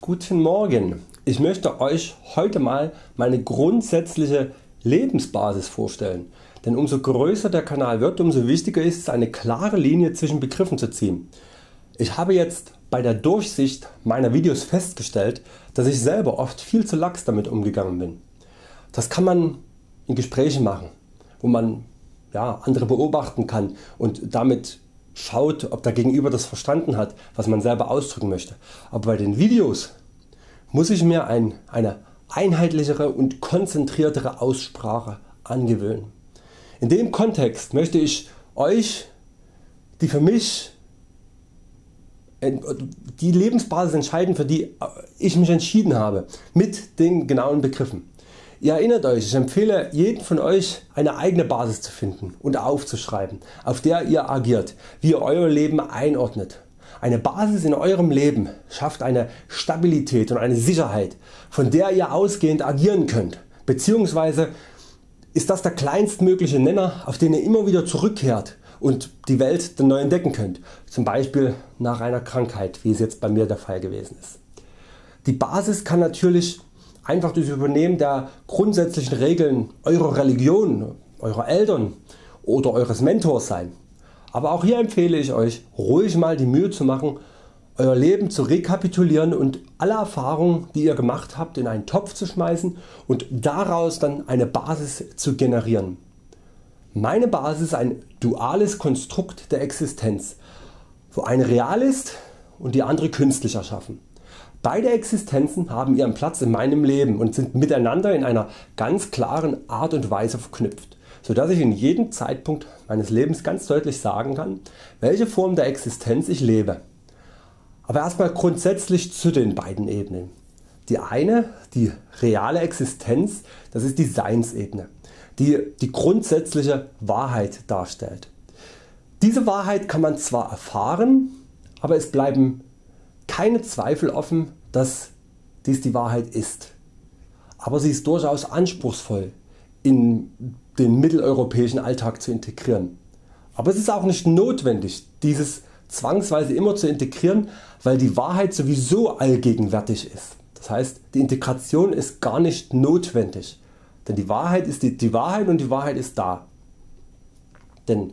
Guten Morgen, ich möchte Euch heute mal meine grundsätzliche Lebensbasis vorstellen, denn umso größer der Kanal wird, umso wichtiger ist es, eine klare Linie zwischen Begriffen zu ziehen. Ich habe jetzt bei der Durchsicht meiner Videos festgestellt, dass ich selber oft viel zu lax damit umgegangen bin. Das kann man in Gesprächen machen, wo man andere beobachten kann und damit schaut, ob der Gegenüber das verstanden hat, was man selber ausdrücken möchte. Aber bei den Videos muss ich mir eine einheitlichere und konzentriertere Aussprache angewöhnen. In dem Kontext möchte ich Euch die für mich die Lebensbasis entscheiden, für die ich mich entschieden habe, mit den genauen Begriffen. Ihr erinnert Euch, ich empfehle jedem von Euch eine eigene Basis zu finden und aufzuschreiben, auf der ihr agiert, wie ihr Euer Leben einordnet. Eine Basis in Eurem Leben schafft eine Stabilität und eine Sicherheit, von der ihr ausgehend agieren könnt, beziehungsweise ist das der kleinstmögliche Nenner, auf den ihr immer wieder zurückkehrt und die Welt neu entdecken könnt, zum Beispiel nach einer Krankheit, wie es jetzt bei mir der Fall gewesen ist. Die Basis kann natürlich einfach durch Übernehmen der grundsätzlichen Regeln eurer Religion, eurer Eltern oder eures Mentors sein. Aber auch hier empfehle ich Euch, ruhig mal die Mühe zu machen, Euer Leben zu rekapitulieren und alle Erfahrungen, die ihr gemacht habt, in einen Topf zu schmeißen und daraus dann eine Basis zu generieren. Meine Basis ist ein duales Konstrukt der Existenz, wo eine real ist und die andere künstlich erschaffen. Beide Existenzen haben ihren Platz in meinem Leben und sind miteinander in einer ganz klaren Art und Weise verknüpft, so dass ich in jedem Zeitpunkt meines Lebens ganz deutlich sagen kann, welche Form der Existenz ich lebe. Aber erstmal grundsätzlich zu den beiden Ebenen. Die eine, die reale Existenz, das ist die Seinsebene, die die grundsätzliche Wahrheit darstellt. Diese Wahrheit kann man zwar erfahren, aber es bleiben keine Zweifel offen, dass dies die Wahrheit ist. Aber sie ist durchaus anspruchsvoll in den mitteleuropäischen Alltag zu integrieren. Aber es ist auch nicht notwendig, dieses zwangsweise immer zu integrieren, weil die Wahrheit sowieso allgegenwärtig ist. Das heißt, die Integration ist gar nicht notwendig, denn die Wahrheit ist die Wahrheit und die Wahrheit ist da. Denn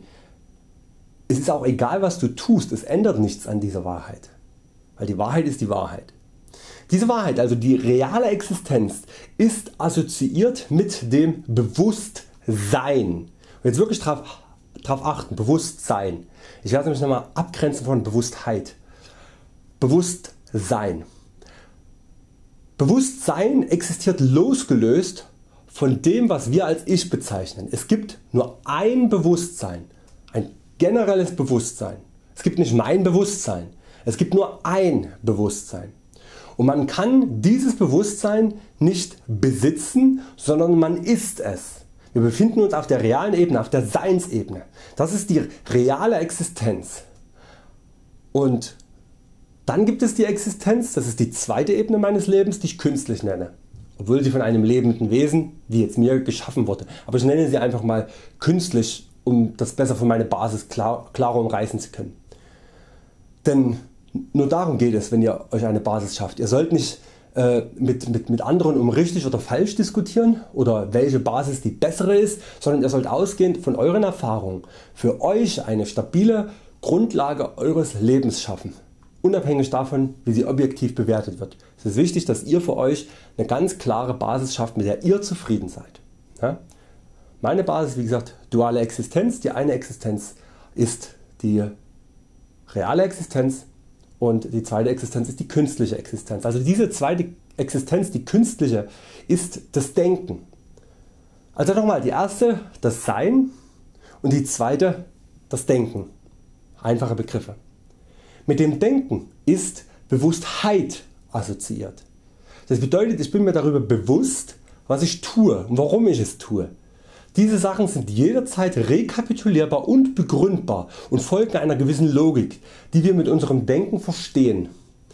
es ist auch egal, was du tust, es ändert nichts an dieser Wahrheit, weil die Wahrheit ist die Wahrheit. Diese Wahrheit, also die reale Existenz, ist assoziiert mit dem Bewusstsein. Und jetzt wirklich darauf achten, Bewusstsein. Ich werde mich nochmal abgrenzen von Bewusstheit. Bewusstsein. Bewusstsein existiert losgelöst von dem, was wir als Ich bezeichnen. Es gibt nur ein Bewusstsein, ein generelles Bewusstsein. Es gibt nicht mein Bewusstsein, es gibt nur ein Bewusstsein. Und man kann dieses Bewusstsein nicht besitzen, sondern man ist es. Wir befinden uns auf der realen Ebene, auf der Seinsebene. Das ist die reale Existenz. Und dann gibt es die Existenz, das ist die zweite Ebene meines Lebens, die ich künstlich nenne. Obwohl sie von einem lebenden Wesen, wie jetzt mir, geschaffen wurde. Aber ich nenne sie einfach mal künstlich, um das besser von meiner Basis klarer umreißen zu können. Denn nur darum geht es, wenn ihr Euch eine Basis schafft. Ihr sollt nicht mit anderen um richtig oder falsch diskutieren oder welche Basis die bessere ist, sondern ihr sollt ausgehend von euren Erfahrungen für Euch eine stabile Grundlage Eures Lebens schaffen, unabhängig davon, wie sie objektiv bewertet wird. Es ist wichtig, dass ihr für Euch eine ganz klare Basis schafft, mit der ihr zufrieden seid. Ja? Meine Basis, wie gesagt, duale Existenz. Die eine Existenz ist die reale Existenz und die zweite Existenz ist die künstliche Existenz. Also diese zweite Existenz, die künstliche, ist das Denken. Also nochmal, die erste das Sein und die zweite das Denken. Einfache Begriffe. Mit dem Denken ist Bewusstheit assoziiert. Das bedeutet, ich bin mir darüber bewusst, was ich tue und warum ich es tue. Diese Sachen sind jederzeit rekapitulierbar und begründbar und folgen einer gewissen Logik, die wir mit unserem Denken verstehen.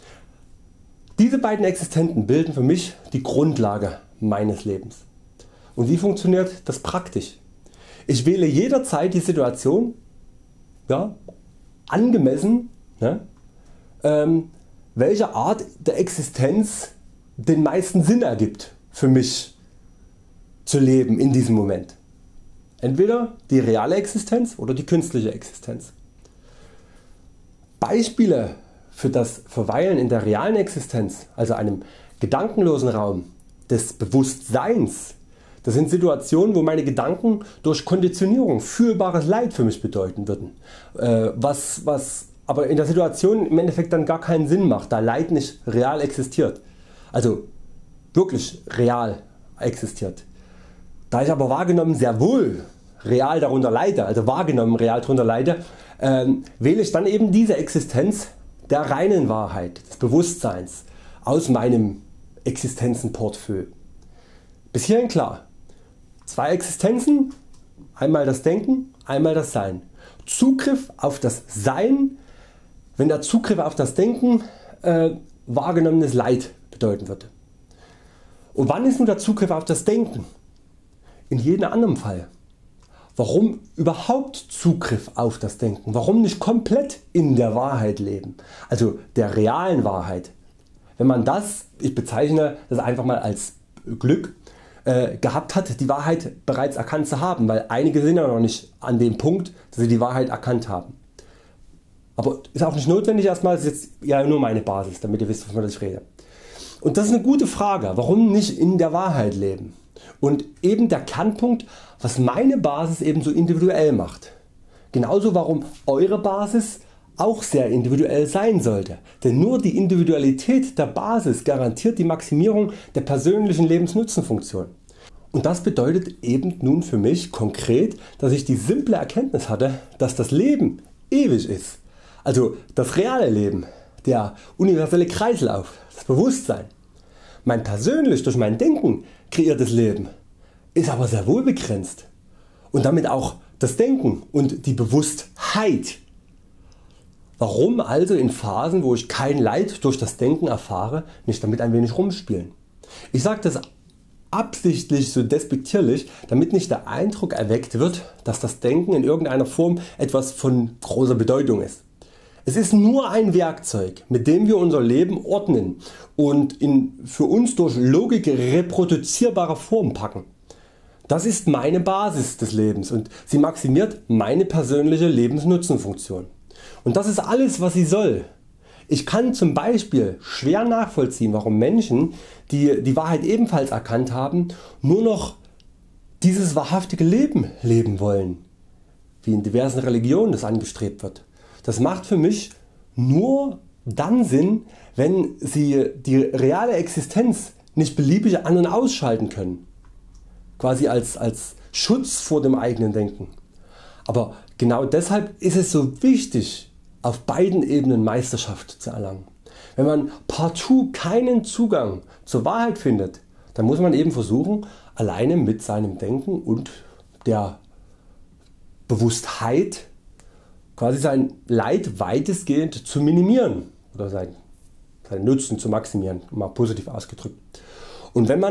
Diese beiden Existenzen bilden für mich die Grundlage meines Lebens. Und wie funktioniert das praktisch? Ich wähle jederzeit die Situation angemessen welche Art der Existenz den meisten Sinn ergibt für mich zu leben in diesem Moment. Entweder die reale Existenz oder die künstliche Existenz. Beispiele für das Verweilen in der realen Existenz, also einem gedankenlosen Raum des Bewusstseins, das sind Situationen, wo meine Gedanken durch Konditionierung fühlbares Leid für mich bedeuten würden, was aber in der Situation im Endeffekt dann gar keinen Sinn macht, da Leid nicht real existiert, also wirklich real existiert. Da ich aber wahrgenommen sehr wohl real darunter leide, also wahrgenommen real darunter leide, wähle ich dann eben diese Existenz der reinen Wahrheit, des Bewusstseins aus meinem Existenzenportfolio. Bis hierhin klar. Zwei Existenzen, einmal das Denken, einmal das Sein. Zugriff auf das Sein, wenn der Zugriff auf das Denken wahrgenommenes Leid bedeuten würde. Und wann ist nun der Zugriff auf das Denken? In jedem anderen Fall. Warum überhaupt Zugriff auf das Denken? Warum nicht komplett in der Wahrheit leben, also der realen Wahrheit? Wenn man das, ich bezeichne das einfach mal als Glück, gehabt hat, die Wahrheit bereits erkannt zu haben, weil einige sind ja noch nicht an dem Punkt, dass sie die Wahrheit erkannt haben. Aber ist auch nicht notwendig erstmal, das ist jetzt ja nur meine Basis, damit ihr wisst, wovon ich rede. Und das ist eine gute Frage, warum nicht in der Wahrheit leben? Und eben der Kernpunkt, was meine Basis eben so individuell macht. Genauso warum eure Basis auch sehr individuell sein sollte, denn nur die Individualität der Basis garantiert die Maximierung der persönlichen Lebensnutzenfunktion. Und das bedeutet eben nun für mich konkret, dass ich die simple Erkenntnis hatte, dass das Leben ewig ist, also das reale Leben, der universelle Kreislauf, das Bewusstsein. Mein persönlich durch mein Denken kreiertes Leben ist aber sehr wohl begrenzt und damit auch das Denken und die Bewusstheit. Warum also in Phasen, wo ich kein Leid durch das Denken erfahre, nicht damit ein wenig rumspielen? Ich sage das absichtlich so despektierlich, damit nicht der Eindruck erweckt wird, dass das Denken in irgendeiner Form etwas von großer Bedeutung ist. Es ist nur ein Werkzeug, mit dem wir unser Leben ordnen und in für uns durch Logik reproduzierbare Form packen. Das ist meine Basis des Lebens und sie maximiert meine persönliche Lebensnutzenfunktion. Und das ist alles was sie soll. Ich kann zum Beispiel schwer nachvollziehen, warum Menschen, die die Wahrheit ebenfalls erkannt haben, nur noch dieses wahrhaftige Leben leben wollen, wie in diversen Religionen das angestrebt wird. Das macht für mich nur dann Sinn, wenn sie die reale Existenz nicht beliebig an- und ausschalten können, quasi als Schutz vor dem eigenen Denken. Aber genau deshalb ist es so wichtig, auf beiden Ebenen Meisterschaft zu erlangen. Wenn man partout keinen Zugang zur Wahrheit findet, dann muss man eben versuchen, alleine mit seinem Denken und der Bewusstheit quasi sein Leid weitestgehend zu minimieren oder seinen Nutzen zu maximieren, mal positiv ausgedrückt. Und wenn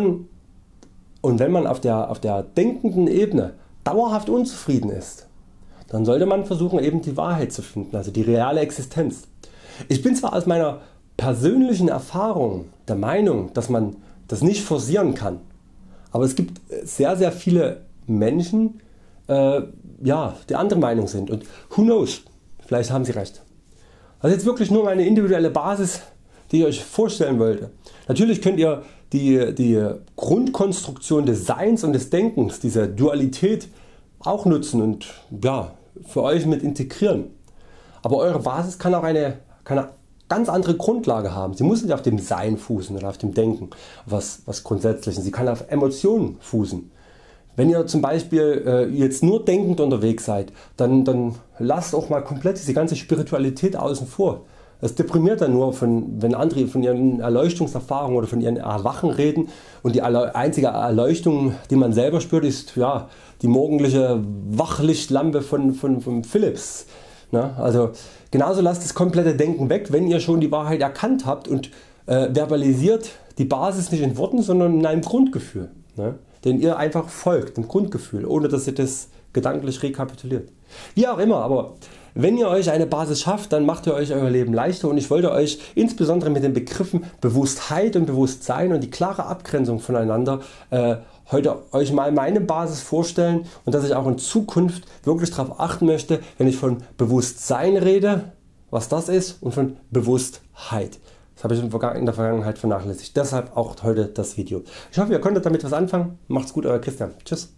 man auf der denkenden Ebene dauerhaft unzufrieden ist, dann sollte man versuchen eben die Wahrheit zu finden, also die reale Existenz. Ich bin zwar aus meiner persönlichen Erfahrung der Meinung, dass man das nicht forcieren kann, aber es gibt sehr viele Menschen, die andere Meinung sind und who knows, vielleicht haben sie recht. Das ist jetzt wirklich nur meine individuelle Basis, die ich euch vorstellen wollte. Natürlich könnt ihr die Grundkonstruktion des Seins und des Denkens, diese Dualität auch nutzen und für euch mit integrieren. Aber eure Basis kann auch eine ganz andere Grundlage haben. Sie muss nicht auf dem Sein fußen oder auf dem Denken, was Grundsätzliches. Sie kann auf Emotionen fußen. Wenn ihr zum Beispiel jetzt nur denkend unterwegs seid, dann lasst auch mal komplett diese ganze Spiritualität außen vor. Das deprimiert dann nur, wenn andere von ihren Erleuchtungserfahrungen oder von ihren Erwachen reden und die einzige Erleuchtung, die man selber spürt, ist die morgendliche Wachlichtlampe von Philips. Also genauso lasst das komplette Denken weg, wenn ihr schon die Wahrheit erkannt habt und verbalisiert die Basis nicht in Worten, sondern in einem Grundgefühl, den ihr einfach folgt, dem Grundgefühl, ohne dass ihr das gedanklich rekapituliert. Wie auch immer, aber wenn ihr euch eine Basis schafft, dann macht ihr euch euer Leben leichter und ich wollte euch insbesondere mit den Begriffen Bewusstheit und Bewusstsein und die klare Abgrenzung voneinander heute euch mal meine Basis vorstellen und dass ich auch in Zukunft wirklich darauf achten möchte, wenn ich von Bewusstsein rede, was das ist, und von Bewusstheit. Das habe ich in der Vergangenheit vernachlässigt. Deshalb auch heute das Video. Ich hoffe ihr konntet damit was anfangen. Macht's gut, euer Christian. Tschüss.